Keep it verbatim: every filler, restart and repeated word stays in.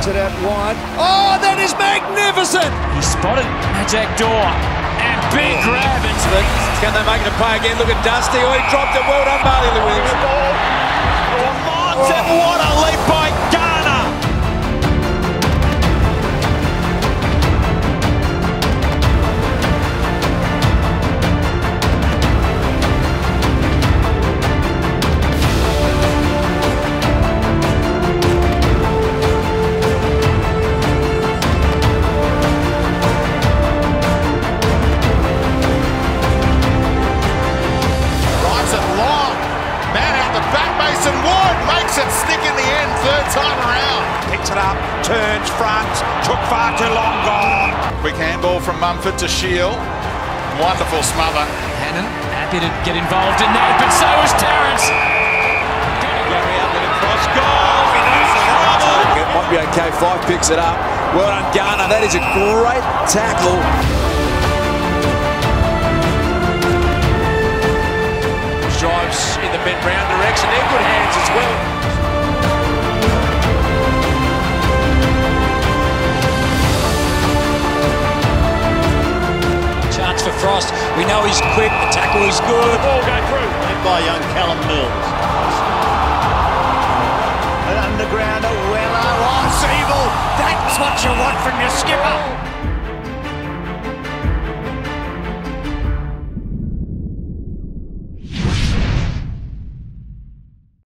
it out wide. Oh, that is magnificent! He spotted Majak Daw, and big grab into it. Can they make it a play again? Look at Dusty. Oh, he dropped it. Well done, Marley Williams. Martin, what a leap by Garner! Mason Ward makes it stick in the end, third time around. Picks it up, turns front, took far too long, gone. Quick handball from Mumford to Shield. Wonderful smother. Hannon happy to get involved in that, but so is Terrence. Gary up with a cross goal. It might be okay. Five picks it up. Well done, Garner. That is a great tackle. Drives in the bent round direction. They're good hands as well. Chance for Frost. We know he's quick. The tackle is good. The ball go through. And by young Callum Mills. An undergrounder. Weller. Oh, Siebel. That's what you want from your skipper.